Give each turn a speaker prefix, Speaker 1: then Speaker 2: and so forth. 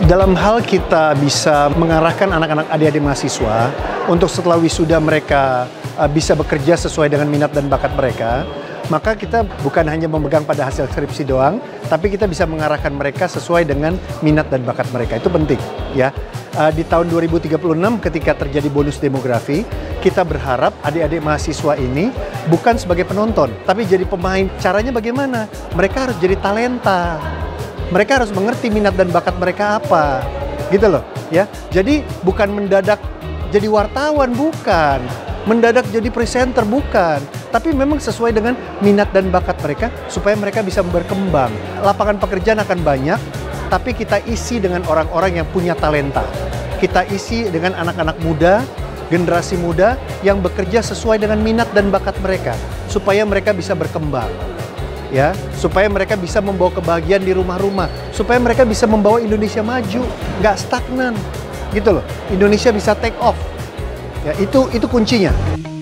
Speaker 1: Dalam hal kita bisa mengarahkan anak-anak adik-adik mahasiswa untuk setelah wisuda mereka bisa bekerja sesuai dengan minat dan bakat mereka, maka kita bukan hanya memegang pada hasil skripsi doang, tapi kita bisa mengarahkan mereka sesuai dengan minat dan bakat mereka. Itu penting, ya. Di tahun 2036 ketika terjadi bonus demografi, kita berharap adik-adik mahasiswa ini bukan sebagai penonton, tapi jadi pemain. Caranya bagaimana? Mereka harus jadi talenta. Mereka harus mengerti minat dan bakat mereka apa, gitu loh, ya. Jadi bukan mendadak jadi wartawan, bukan. Mendadak jadi presenter, bukan. Tapi memang sesuai dengan minat dan bakat mereka supaya mereka bisa berkembang. Lapangan pekerjaan akan banyak, tapi kita isi dengan orang-orang yang punya talenta. Kita isi dengan anak-anak muda, generasi muda yang bekerja sesuai dengan minat dan bakat mereka supaya mereka bisa berkembang. Ya, supaya mereka bisa membawa kebahagiaan di rumah-rumah, supaya mereka bisa membawa Indonesia maju, nggak stagnan, gitu loh. Indonesia bisa take off. Ya, itu kuncinya.